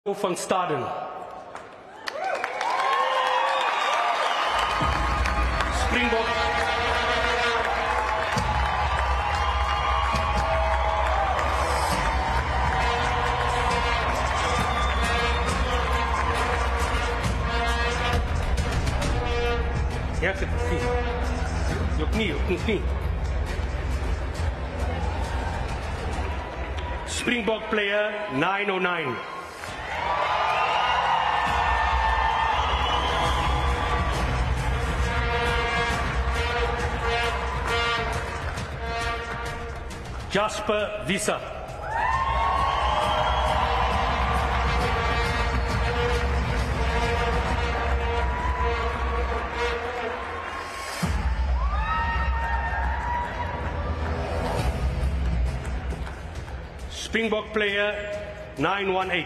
van Staden. Springbok. Ja, op knie. Springbok player 909. Jasper Visa. Springbok player 918.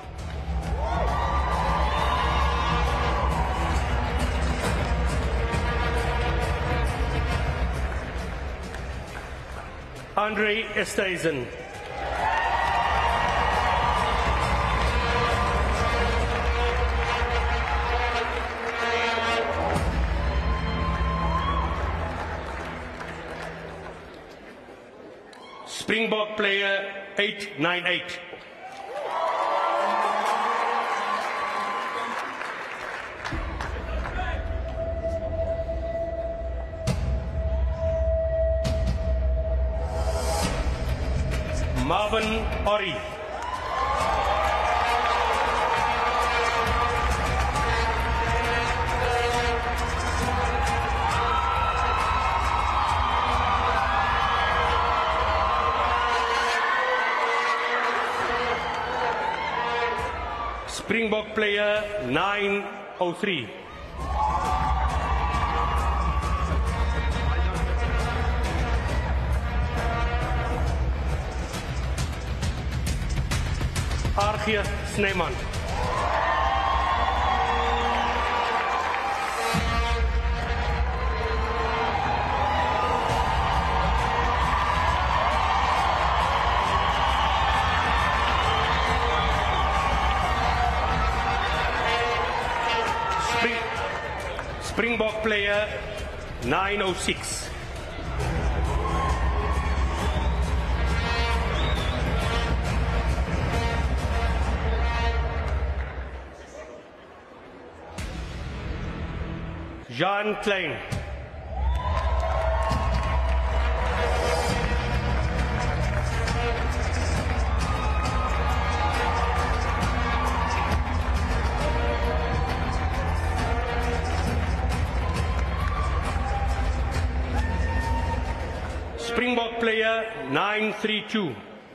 Andre Estesen. Springbok player 898. Marvin Ori. Springbok player 903. Archie Sneeman. Springbok player 906. Jean Klein. Springbok player 932.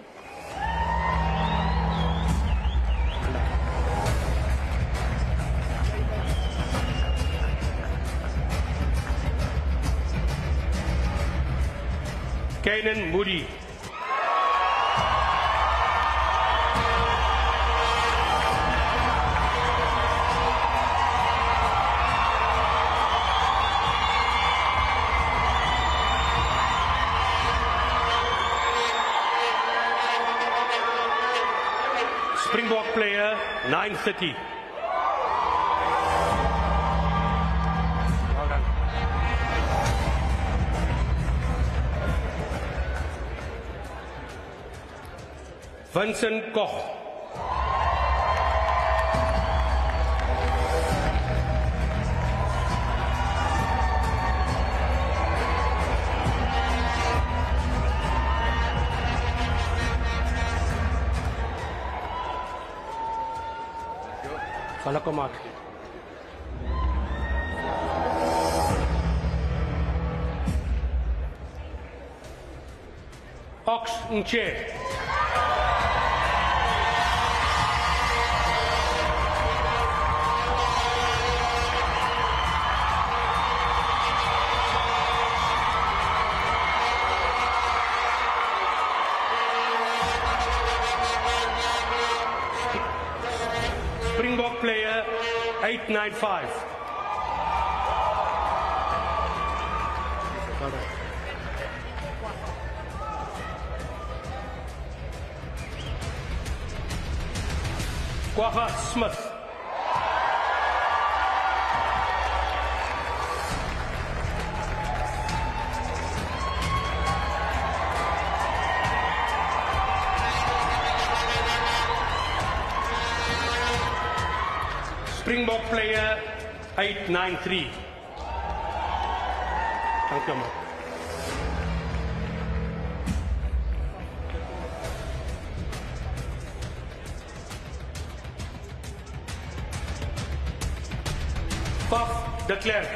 Kanan Moody. Springbok player 930. Vincent Koch. Sal ek hom maak. Ox Nche. Springbok player 895. Quagga Smith. Springbok player 893. Thank you, man. Puff de Klerk.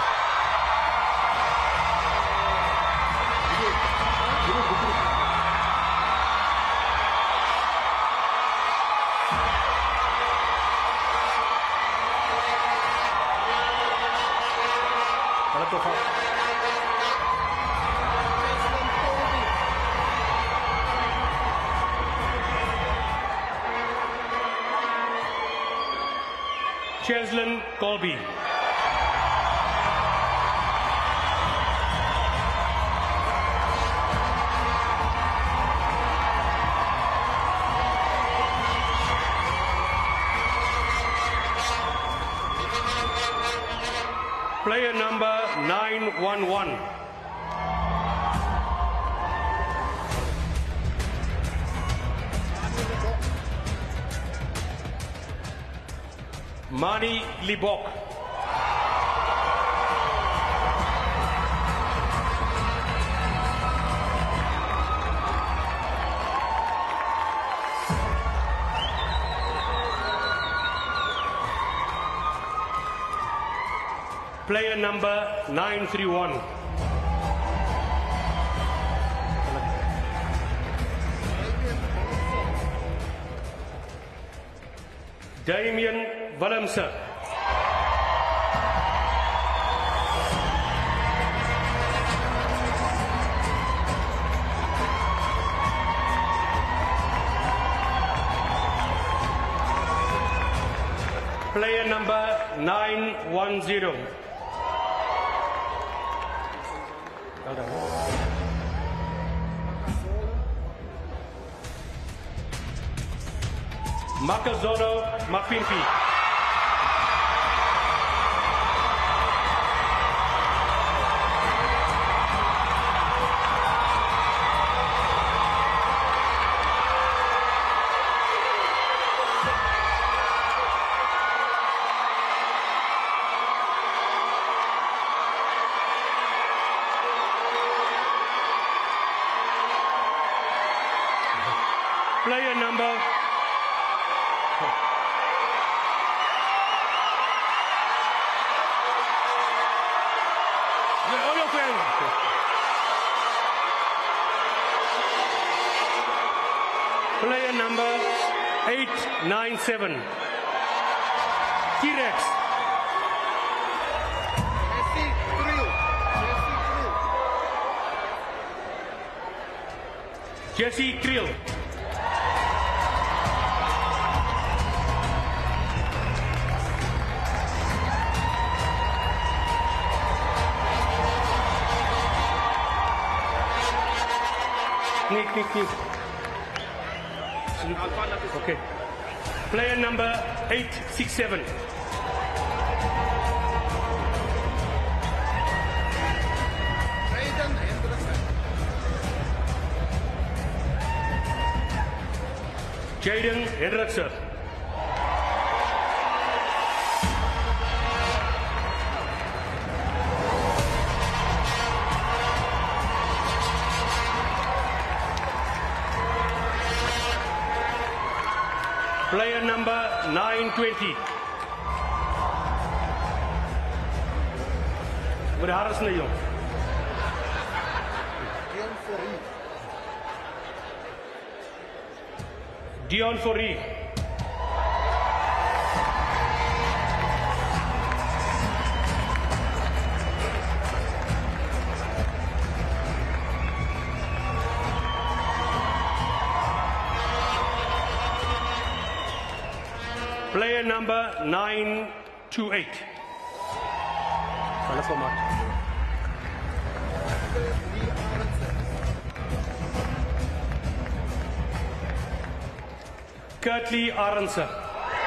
Cheslin Colby. Player number 911. Mani Libok. Player number 931. Damien Willemse. Player number 910. Makazolo Mapimpi. Player number Player number 897. T-Rex. Jesse Kriel. Nick. Okay. Player number 867. Jaden Hendriksen. Player number 920. Wat haar is nou, jong? Dion Forrie. Player number 928. Hulle kom maar. Kurtley Arendse.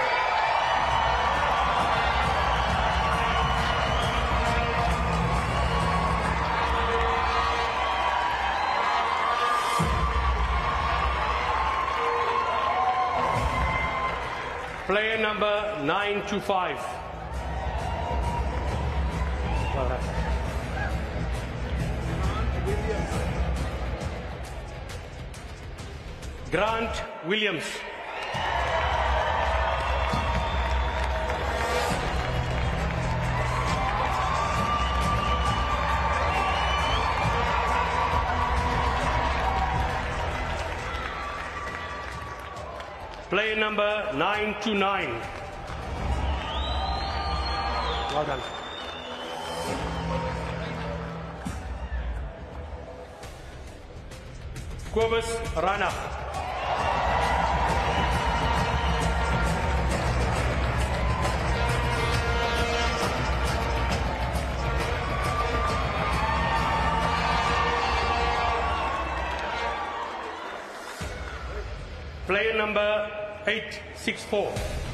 Player number 925. Well done. Grant Williams. Player number 929. Well done. Kobus Rana. Player number 864.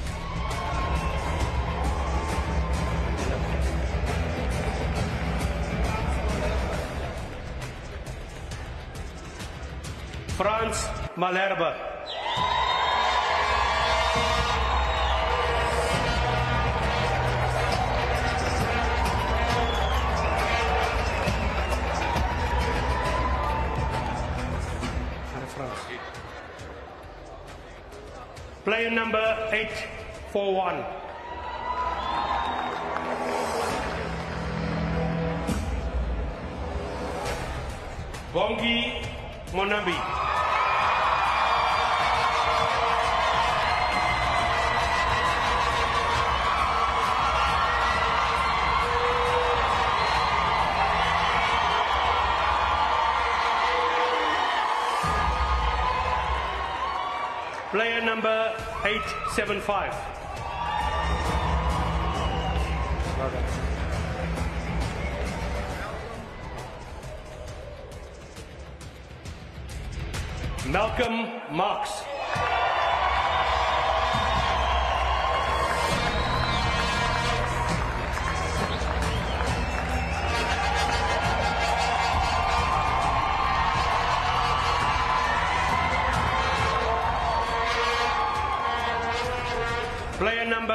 Frans Malherbe. Player number 841. Bongi Monambi. Player number 875. Well done. Malcolm Marks. Player number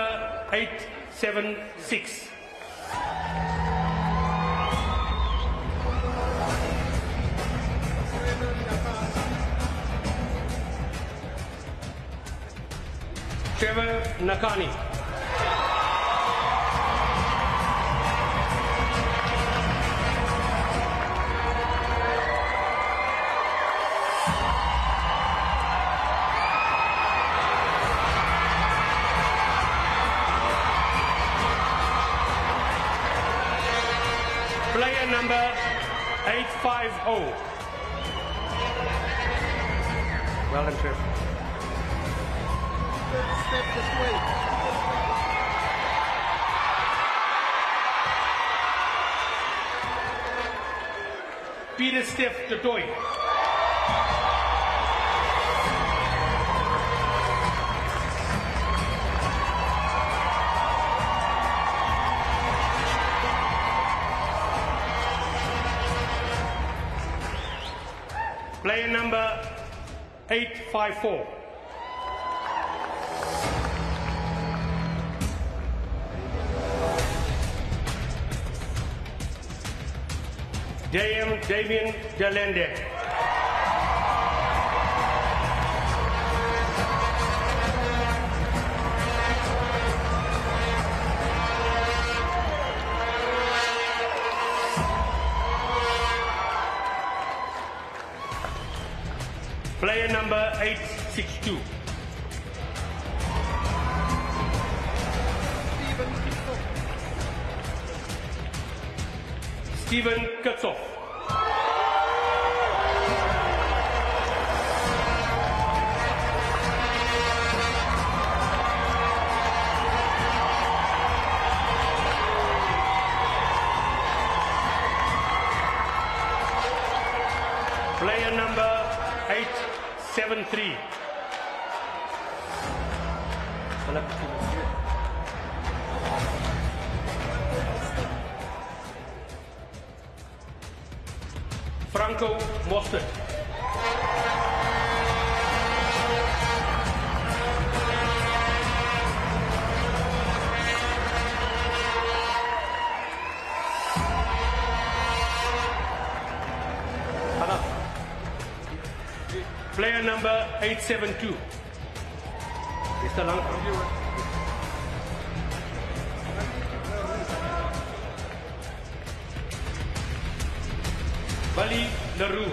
876. Trevor Nakani. Player number 850. Well done, Trev. Step this way. Peter Steph Totoy. Player number 854. Damien Delende. Player number 862. Stephen Kutzoff. Player number 873. Franco Mostert. Player number 872. Is te lang. Bali Leroux.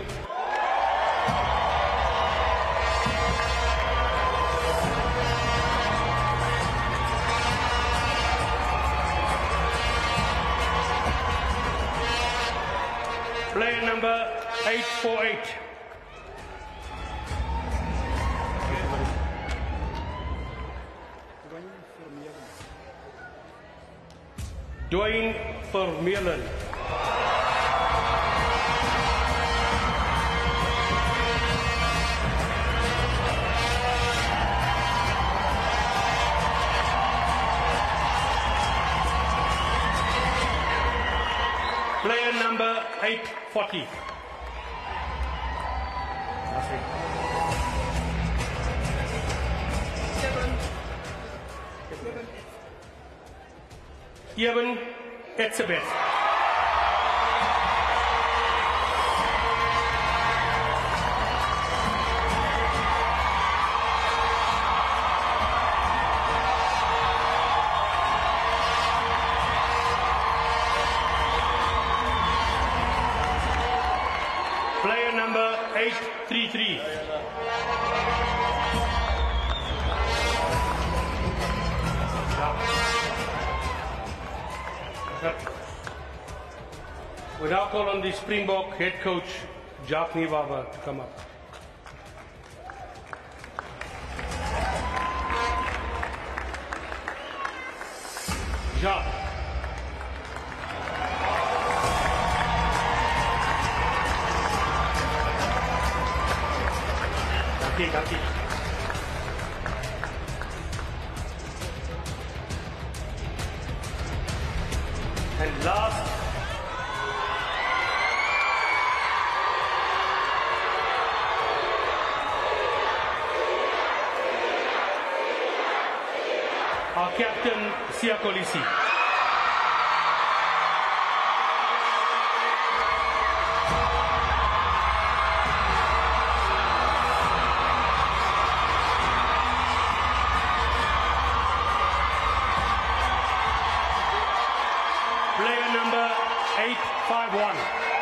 Player number 848. Dwayne Vermeulen. Player number 840. Evan Etzebeth. Player number 833. We now call on the Springbok head coach, Jacques Niewawa, to come up. Jacques. Dankie. And last, our captain, Siakolisi. Player number 851.